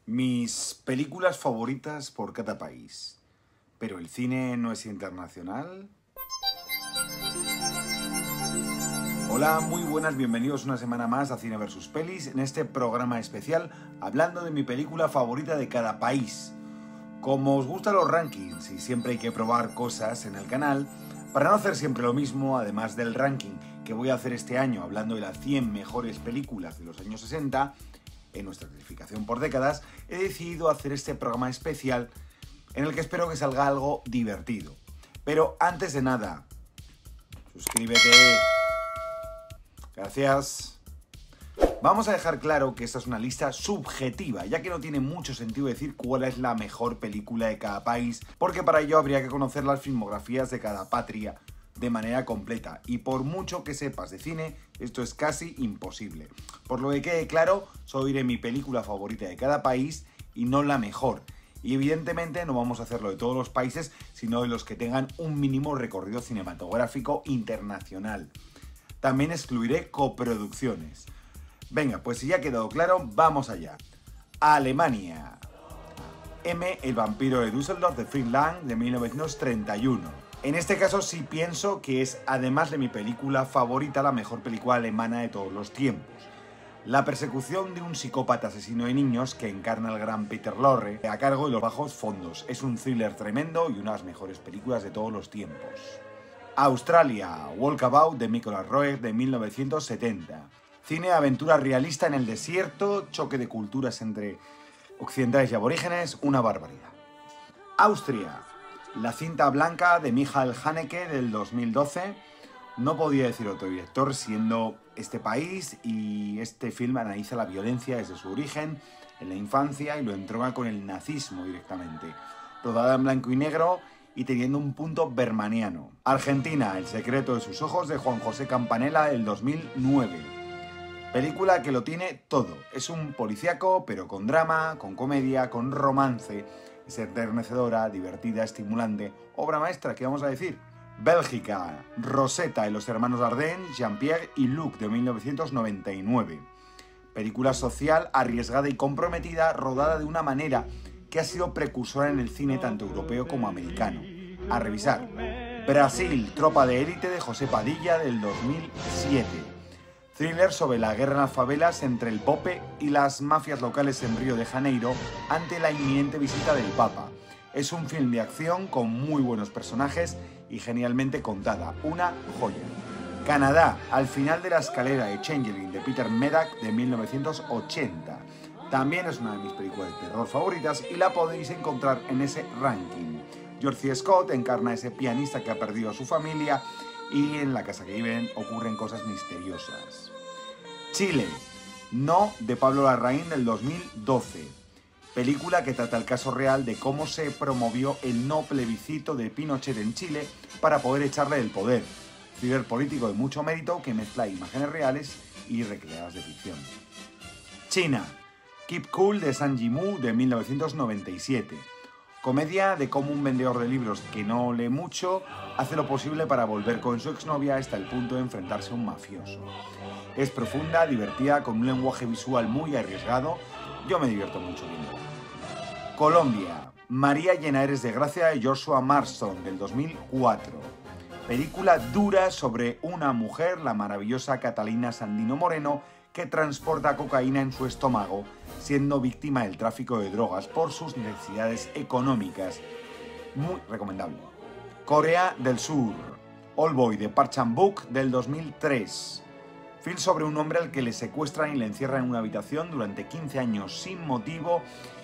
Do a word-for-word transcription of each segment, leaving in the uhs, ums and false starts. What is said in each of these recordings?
Mis películas favoritas por cada país. ¿Pero el cine no es internacional? Hola, muy buenas, bienvenidos una semana más a Cine versus Pelis, en este programa especial hablando de mi película favorita de cada país. Como os gustan los rankings y siempre hay que probar cosas en el canal, para no hacer siempre lo mismo, además del ranking que voy a hacer este año hablando de las cien mejores películas de los años sesenta, en nuestra clasificación por décadas, he decidido hacer este programa especial en el que espero que salga algo divertido. Pero antes de nada, suscríbete. Gracias. Vamos a dejar claro que esta es una lista subjetiva, ya que no tiene mucho sentido decir cuál es la mejor película de cada país, porque para ello habría que conocer las filmografías de cada patria de manera completa, y por mucho que sepas de cine, esto es casi imposible. Por lo que quede claro, solo diré mi película favorita de cada país y no la mejor. Y evidentemente no vamos a hacerlo de todos los países, sino de los que tengan un mínimo recorrido cinematográfico internacional. También excluiré coproducciones. Venga, pues si ya ha quedado claro, vamos allá. Alemania. M, El vampiro de Düsseldorf de Fritz Lang de mil novecientos treinta y uno. En este caso sí pienso que es, además de mi película favorita, la mejor película alemana de todos los tiempos. La persecución de un psicópata asesino de niños que encarna el gran Peter Lorre a cargo de los bajos fondos. Es un thriller tremendo y una de las mejores películas de todos los tiempos. Australia, Walkabout de Nicolas Roeg de mil novecientos setenta. Cine de aventura realista en el desierto, choque de culturas entre occidentales y aborígenes, una barbaridad. Austria, La cinta blanca de Michael Haneke del dos mil doce. No podía decir otro director, siendo este país, y este film analiza la violencia desde su origen, en la infancia, y lo entrona con el nazismo directamente. Rodada en blanco y negro y teniendo un punto bermaniano. Argentina, El secreto de sus ojos de Juan José Campanella del dos mil nueve. Película que lo tiene todo. Es un policíaco, pero con drama, con comedia, con romance. Es enternecedora, divertida, estimulante. Obra maestra, ¿qué vamos a decir? Bélgica, Rosetta y los hermanos Dardenne, Jean-Pierre y Luc de mil novecientos noventa y nueve. Película social, arriesgada y comprometida, rodada de una manera que ha sido precursora en el cine tanto europeo como americano. A revisar. Brasil, Tropa de élite de José Padilla del dos mil siete. Thriller sobre la guerra en las favelas entre el Pope y las mafias locales en Río de Janeiro ante la inminente visita del Papa. Es un film de acción con muy buenos personajes y genialmente contada. Una joya. Canadá, Al final de la escalera de Changeling de Peter Medak de mil novecientos ochenta. También es una de mis películas de terror favoritas y la podéis encontrar en ese ranking. George C. Scott encarna a ese pianista que ha perdido a su familia y en la casa que viven ocurren cosas misteriosas. Chile, No, de Pablo Larraín del dos mil doce. Película que trata el caso real de cómo se promovió el no plebiscito de Pinochet en Chile para poder echarle del poder. Thriller político de mucho mérito que mezcla imágenes reales y recreadas de ficción. China, Keep Cool de Zhang Yimou de mil novecientos noventa y siete. Comedia de cómo un vendedor de libros que no lee mucho hace lo posible para volver con su exnovia hasta el punto de enfrentarse a un mafioso. Es profunda, divertida, con un lenguaje visual muy arriesgado. Yo me divierto mucho viendo. Colombia, María llena eres de gracia de Joshua Marston del dos mil cuatro. Película dura sobre una mujer, la maravillosa Catalina Sandino Moreno, que transporta cocaína en su estómago, siendo víctima del tráfico de drogas por sus necesidades económicas. Muy recomendable. Corea del Sur, Oldboy de Park Chan-wook del dos mil tres. Film sobre un hombre al que le secuestran y le encierran en una habitación durante quince años sin motivo,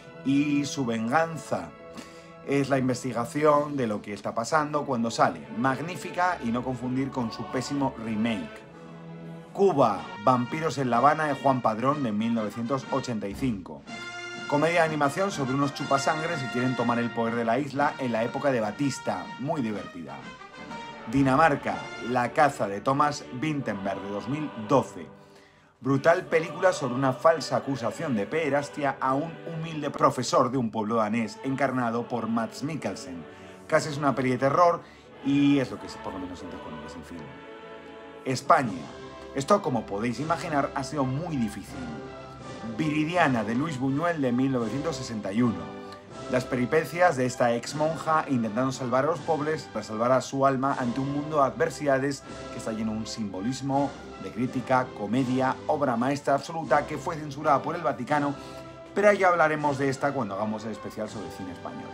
y su venganza es la investigación de lo que está pasando cuando sale. Magnífica y no confundir con su pésimo remake. Cuba, Vampiros en La Habana de Juan Padrón de mil novecientos ochenta y cinco. Comedia de animación sobre unos chupasangres que quieren tomar el poder de la isla en la época de Batista. Muy divertida. Dinamarca, La caza de Thomas Vinterberg de dos mil doce. Brutal película sobre una falsa acusación de pederastia a un humilde profesor de un pueblo danés encarnado por Mads Mikkelsen. Casi es una peli de terror y es lo que por lo menos siento cuando ves el film. España. Esto, como podéis imaginar, ha sido muy difícil. Viridiana, de Luis Buñuel, de mil novecientos sesenta y uno. Las peripecias de esta ex monja intentando salvar a los pobres para salvar a su alma ante un mundo de adversidades que está lleno de un simbolismo, de crítica, comedia, obra maestra absoluta que fue censurada por el Vaticano, pero ya hablaremos de esta cuando hagamos el especial sobre cine español.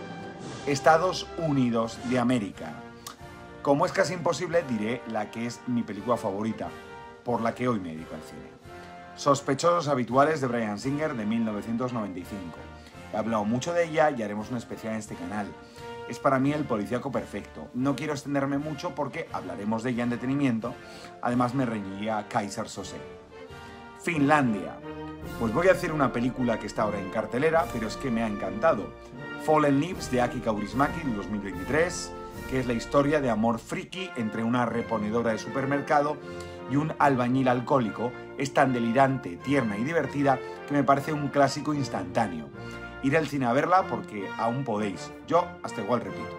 Estados Unidos de América. Como es casi imposible, diré la que es mi película favorita, por la que hoy me dedico al cine. Sospechosos habituales, de Bryan Singer, de mil novecientos noventa y cinco. He hablado mucho de ella y haremos un especial en este canal. Es para mí el policíaco perfecto. No quiero extenderme mucho porque hablaremos de ella en detenimiento. Además me reñiría Kaiser Sose. Finlandia. Pues voy a hacer una película que está ahora en cartelera, pero es que me ha encantado. Fallen Leaves, de Aki Kaurismäki, de dos mil veintitrés, que es la historia de amor friki entre una reponedora de supermercado y un albañil alcohólico. Es tan delirante, tierna y divertida que me parece un clásico instantáneo. Ir al cine a verla porque aún podéis. Yo hasta igual repito.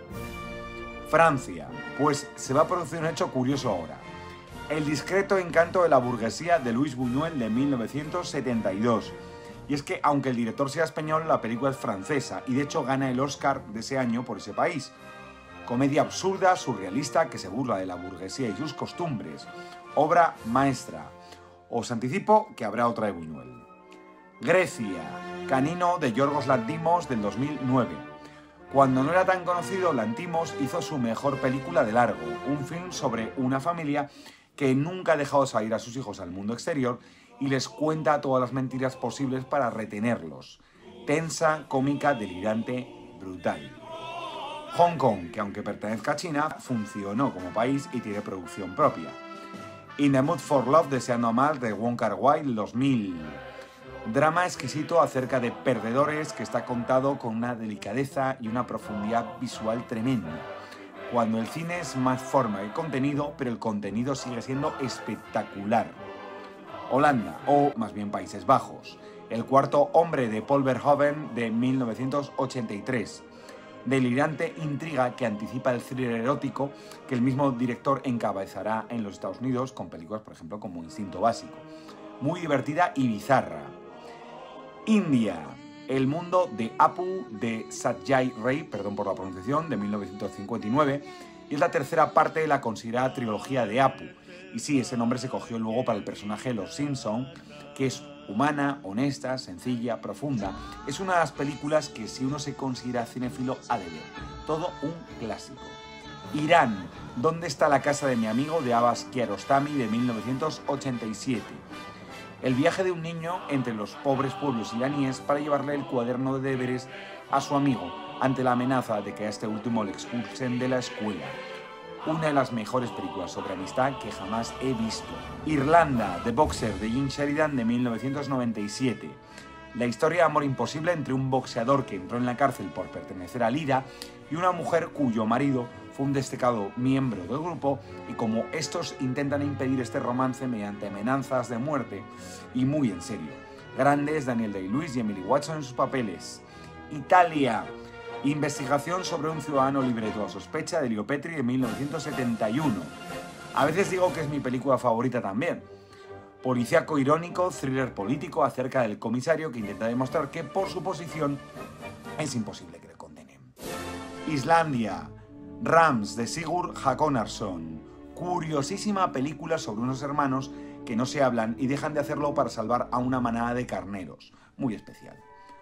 Francia. Pues se va a producir un hecho curioso ahora. El discreto encanto de la burguesía, de Luis Buñuel, de mil novecientos setenta y dos. Y es que, aunque el director sea español, la película es francesa y de hecho gana el Oscar de ese año por ese país. Comedia absurda, surrealista, que se burla de la burguesía y sus costumbres. Obra maestra. Os anticipo que habrá otra de Buñuel. Grecia. Canino, de Yorgos Lanthimos, del dos mil nueve. Cuando no era tan conocido, Lanthimos hizo su mejor película de largo, un film sobre una familia que nunca ha dejado salir a sus hijos al mundo exterior y les cuenta todas las mentiras posibles para retenerlos. Tensa, cómica, delirante, brutal. Hong Kong, que aunque pertenezca a China, funcionó como país y tiene producción propia. In the Mood for Love, Deseando Amar, de Wong Kar-wai, del dos mil. Drama exquisito acerca de perdedores que está contado con una delicadeza y una profundidad visual tremenda. Cuando el cine es más forma que contenido, pero el contenido sigue siendo espectacular. Holanda, o más bien Países Bajos. El cuarto hombre, de Paul Verhoeven, de mil novecientos ochenta y tres. Delirante intriga que anticipa el thriller erótico que el mismo director encabezará en los Estados Unidos con películas, por ejemplo, como Instinto Básico. Muy divertida y bizarra. India. El mundo de Apu, de Satyajit Ray, perdón por la pronunciación, de mil novecientos cincuenta y nueve, y es la tercera parte de la considerada trilogía de Apu. Y sí, ese nombre se cogió luego para el personaje de Los Simpson, que es humana, honesta, sencilla, profunda. Es una de las películas que, si uno se considera cinéfilo, ha de ver. Todo un clásico. Irán. ¿Dónde está la casa de mi amigo?, de Abbas Kiarostami, de mil novecientos ochenta y siete. El viaje de un niño entre los pobres pueblos iraníes para llevarle el cuaderno de deberes a su amigo ante la amenaza de que a este último le expulsen de la escuela. Una de las mejores películas sobre amistad que jamás he visto. Irlanda, The Boxer, de Jim Sheridan, de mil novecientos noventa y siete. La historia de amor imposible entre un boxeador que entró en la cárcel por pertenecer al I R A y una mujer cuyo marido fue un destacado miembro del grupo, y como estos intentan impedir este romance mediante amenazas de muerte, y muy en serio. Grandes Daniel Day-Lewis y Emily Watson en sus papeles. Italia. Investigación sobre un ciudadano libre de toda sospecha, de Leo Petri, de mil novecientos setenta y uno. A veces digo que es mi película favorita también. Policíaco irónico, thriller político acerca del comisario que intenta demostrar que por su posición es imposible que le condenen. Islandia. Rams, de Sigurd Hakonarsson. Curiosísima película sobre unos hermanos que no se hablan y dejan de hacerlo para salvar a una manada de carneros. Muy especial.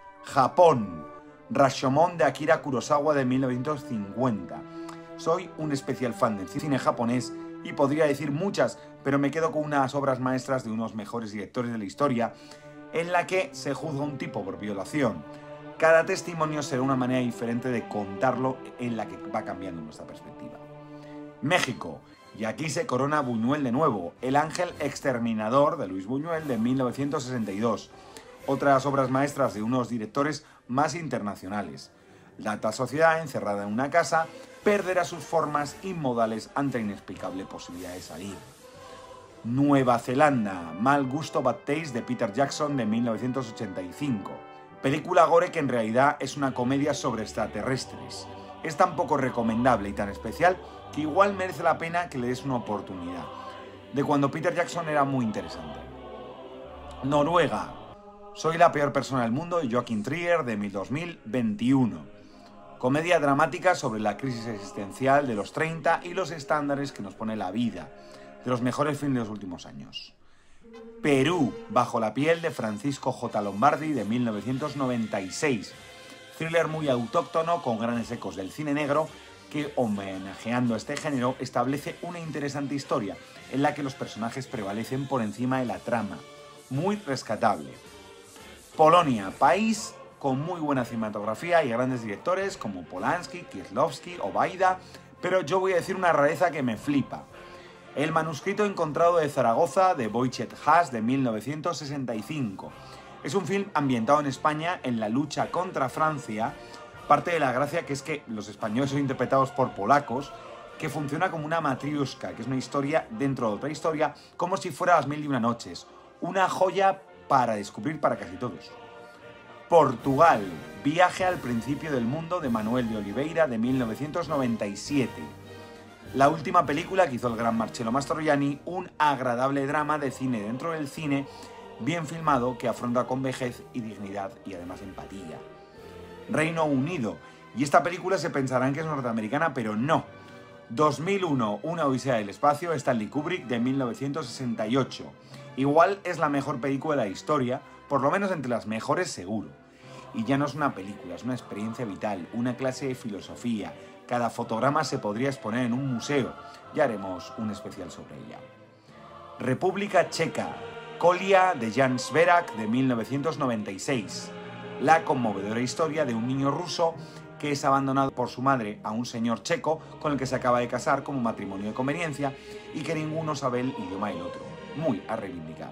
Japón. Rashomon, de Akira Kurosawa, de mil novecientos cincuenta. Soy un especial fan del cine japonés y podría decir muchas, pero me quedo con unas obras maestras de unos mejores directores de la historia, en la que se juzga a un tipo por violación. Cada testimonio será una manera diferente de contarlo, en la que va cambiando nuestra perspectiva. México. Y aquí se corona Buñuel de nuevo. El ángel exterminador, de Luis Buñuel, de mil novecientos sesenta y dos. Otras obras maestras de unos directores más internacionales. La alta sociedad, encerrada en una casa, perderá sus formas inmodales ante la inexplicable posibilidad de salir. Nueva Zelanda. Mal Gusto Bad Taste, de Peter Jackson, de mil novecientos ochenta y cinco. Película gore que en realidad es una comedia sobre extraterrestres. Es tan poco recomendable y tan especial que igual merece la pena que le des una oportunidad. De cuando Peter Jackson era muy interesante. Noruega. Soy la peor persona del mundo de Joachim Trier de dos mil veintiuno. Comedia dramática sobre la crisis existencial de los treinta y los estándares que nos pone la vida, de los mejores filmes de los últimos años. Perú, bajo la piel de Francisco J. Lombardi de mil novecientos noventa y seis. Thriller muy autóctono con grandes ecos del cine negro que, homenajeando a este género, establece una interesante historia en la que los personajes prevalecen por encima de la trama. Muy rescatable. Polonia, país con muy buena cinematografía y grandes directores como Polanski, Kieslowski o Baida, pero yo voy a decir una rareza que me flipa. El manuscrito encontrado de Zaragoza de Wojciech Has de mil novecientos sesenta y cinco. Es un film ambientado en España en la lucha contra Francia. Parte de la gracia que es que los españoles son interpretados por polacos, que funciona como una matriushka, que es una historia dentro de otra historia, como si fuera Las Mil y Una Noches. Una joya para descubrir para casi todos. Portugal, Viaje al principio del mundo de Manuel de Oliveira de mil novecientos noventa y siete. La última película que hizo el gran Marcello Mastroianni, un agradable drama de cine dentro del cine, bien filmado, que afronta con vejez y dignidad y además empatía. Reino Unido, y esta película se pensarán que es norteamericana, pero no. dos mil uno, Una odisea del espacio, Stanley Kubrick de mil novecientos sesenta y ocho. Igual es la mejor película de la historia, por lo menos entre las mejores seguro. Y ya no es una película, es una experiencia vital, una clase de filosofía. Cada fotograma se podría exponer en un museo. Ya haremos un especial sobre ella. República Checa, Kolia de Jan Sverak de mil novecientos noventa y seis. La conmovedora historia de un niño ruso que es abandonado por su madre a un señor checo con el que se acaba de casar como matrimonio de conveniencia y que ninguno sabe el idioma del otro. Muy a reivindicar.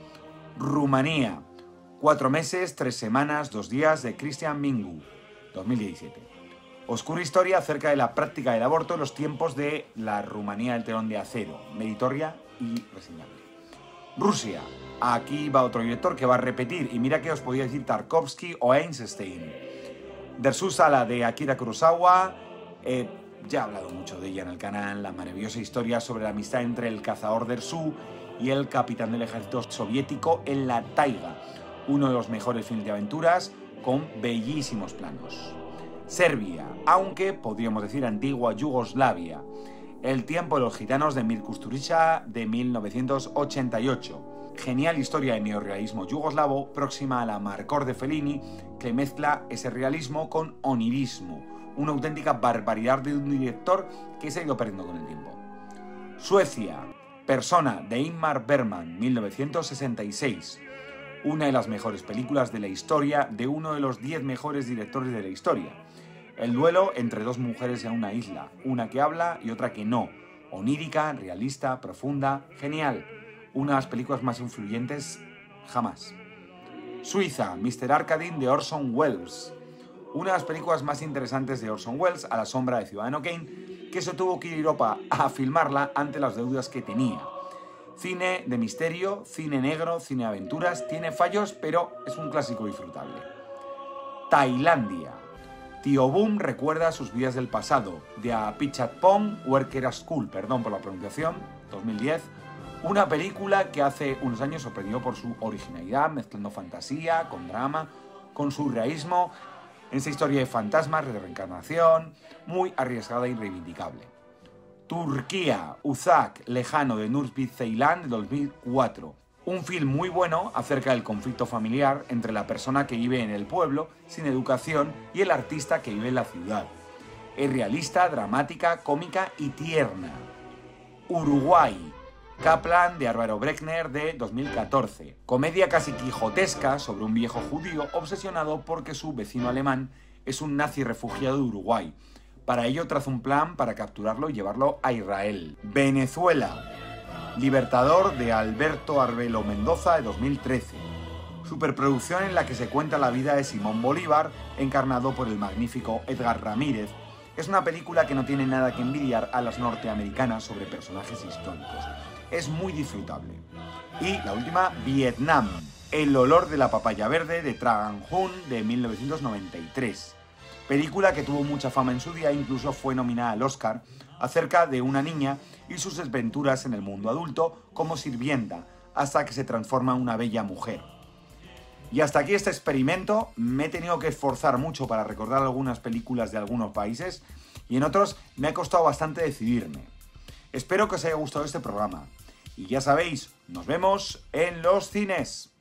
Rumanía, Cuatro meses, tres semanas, dos días de Cristian Mingu, dos mil diecisiete. Oscura historia acerca de la práctica del aborto en los tiempos de la Rumanía del telón de acero, meritoria y reseñable. Rusia, aquí va otro director que va a repetir, y mira que os podía decir Tarkovsky o Einstein. Dersu Sala de Akira Kurosawa, eh, ya he hablado mucho de ella en el canal, la maravillosa historia sobre la amistad entre el cazador Dersu y el capitán del ejército soviético en la taiga. Uno de los mejores filmes de aventuras con bellísimos planos. Serbia, aunque podríamos decir antigua Yugoslavia. El tiempo de los gitanos de Mir Kusturica de mil novecientos ochenta y ocho. Genial historia de neorrealismo yugoslavo próxima a la Amarcord de Fellini, que mezcla ese realismo con onirismo. Una auténtica barbaridad de un director que se ha ido perdiendo con el tiempo. Suecia, Persona de Ingmar Bergman, mil novecientos sesenta y seis. Una de las mejores películas de la historia de uno de los diez mejores directores de la historia. El duelo entre dos mujeres en una isla, una que habla y otra que no. Onírica, realista, profunda, genial. Una de las películas más influyentes jamás. Suiza, mister Arkadin de Orson Welles. Una de las películas más interesantes de Orson Welles, A la sombra de Ciudadano Kane, que se tuvo que ir a Europa a filmarla ante las deudas que tenía. Cine de misterio, cine negro, cine de aventuras, tiene fallos, pero es un clásico disfrutable. Tailandia. Tío Boom recuerda sus vidas del pasado, de Apichatpong Workera School, perdón por la pronunciación, dos mil diez. Una película que hace unos años sorprendió por su originalidad, mezclando fantasía con drama, con surrealismo, en esa historia de fantasmas, de reencarnación, muy arriesgada y reivindicable. Turquía, Uzak, lejano de Nurspit Ceylan de dos mil cuatro. Un film muy bueno acerca del conflicto familiar entre la persona que vive en el pueblo, sin educación, y el artista que vive en la ciudad. Es realista, dramática, cómica y tierna. Uruguay, Kaplan de Álvaro Breckner de dos mil catorce. Comedia casi quijotesca sobre un viejo judío obsesionado porque su vecino alemán es un nazi refugiado de Uruguay. Para ello traza un plan para capturarlo y llevarlo a Israel. Venezuela, Libertador de Alberto Arbelo Mendoza de dos mil trece. Superproducción en la que se cuenta la vida de Simón Bolívar, encarnado por el magnífico Edgar Ramírez. Es una película que no tiene nada que envidiar a las norteamericanas sobre personajes históricos. Es muy disfrutable. Y la última, Vietnam. El olor de la papaya verde de Tran Hun de mil novecientos noventa y tres. Película que tuvo mucha fama en su día, incluso fue nominada al Oscar, acerca de una niña y sus desventuras en el mundo adulto como sirvienta, hasta que se transforma en una bella mujer. Y hasta aquí este experimento. Me he tenido que esforzar mucho para recordar algunas películas de algunos países y en otros me ha costado bastante decidirme. Espero que os haya gustado este programa. Y ya sabéis, nos vemos en los cines.